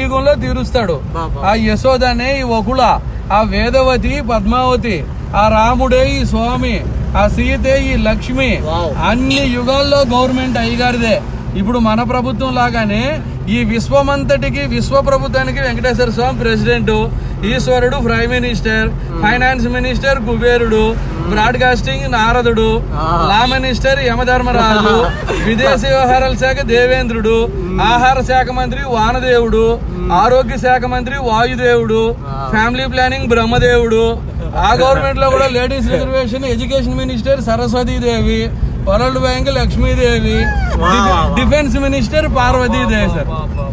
కలియుగంలో తీరుస్తాడు. ఆ యశోదనే ఈ వకుళ, ఆ వేదవతి పద్మావతి, ఆ రాముడే ఈ స్వామి, ఆ సీతే ఈ లక్ష్మి. అన్ని యుగాల్లో గవర్నమెంట్ అయ్యగారిదే. ఇప్పుడు మన ప్రభుత్వం లాగానే ఈ విశ్వమంతటికి, విశ్వ ప్రభుత్వానికి వెంకటేశ్వర స్వామి ప్రెసిడెంట్, ఈశ్వరుడు ప్రైమ్ మినిస్టర్, ఫైనాన్స్ మినిస్టర్ కుబేరుడు, బ్రాడ్కాస్టింగ్ నారదుడు, లా మినిస్టర్ యమధర్మరాజు, విదేశీ వ్యవహారాల శాఖ దేవేంద్రుడు, ఆహార శాఖ మంత్రి వానదేవుడు, ఆరోగ్య శాఖ మంత్రి వాయుదేవుడు, ఫ్యామిలీ ప్లానింగ్ బ్రహ్మదేవుడు. ఆ గవర్నమెంట్ లో కూడా ladies reservation, education minister Saraswati Devi, world bank Lakshmi Devi, defence minister Parvati Devi. Sir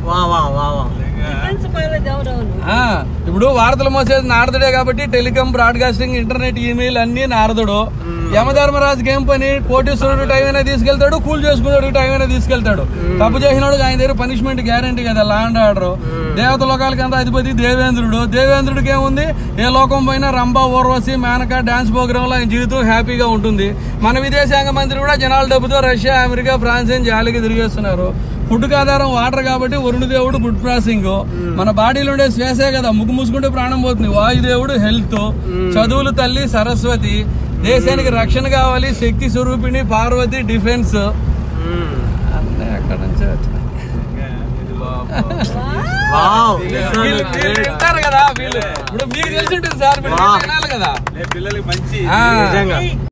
ఇప్పుడు వార్తలు మోసేది నారదుడే కాబట్టి టెలికాం, బ్రాడ్కాస్టింగ్, ఇంటర్నెట్, ఈమెయిల్ అన్ని నారదుడు. యమధర్మరాజుకి ఏం పని? కోటీశ్వరుడు టైం అయినా తీసుకెళ్తాడు, కూల్ చేసుకున్నాడు టైం అయినా తీసుకెళ్తాడు. తప్పు చేసినాడు ఆయన దగ్గర పనిష్మెంట్ గ్యారంటీ కదా, లా అండ్ ఆర్డర్. దేవత లోకాలకి అంత అధిపతి దేవేంద్రుడు. దేవేంద్రుడికి ఏముంది? ఏ లోకం పోయినా రంభ, ఊర్వశి, మేనక డాన్స్ ప్రోగ్రామ్ లో ఆయన జీవితం హ్యాపీగా ఉంటుంది. మన విదేశాంగ మంత్రి కూడా జనాల డబ్బుతో రష్యా, అమెరికా, ఫ్రాన్స్ అని జాలికి తిరిగేస్తున్నారు. ఫుడ్ ఆధారం వాటర్ కాబట్టి వరుణదేవుడు ఫుడ్ ప్రాసెసింగ్. మన బాడీలో ఉండే శ్వాసే కదా, ముగ్గు మూసుకుంటే ప్రాణం పోతుంది. వాయుదేవుడు హెల్త్, చదువులు తల్లి సరస్వతి, దేశానికి రక్షణ కావాలి శక్తి స్వరూపిణి పార్వతి, డిఫెన్స్. అన్నీ అక్కడ నుంచే వింటారు కదా వీళ్ళు. ఇప్పుడు మీకు తెలిసి ఉంటుంది సార్, మీరు వినాలి కదా. పిల్లలకి మంచి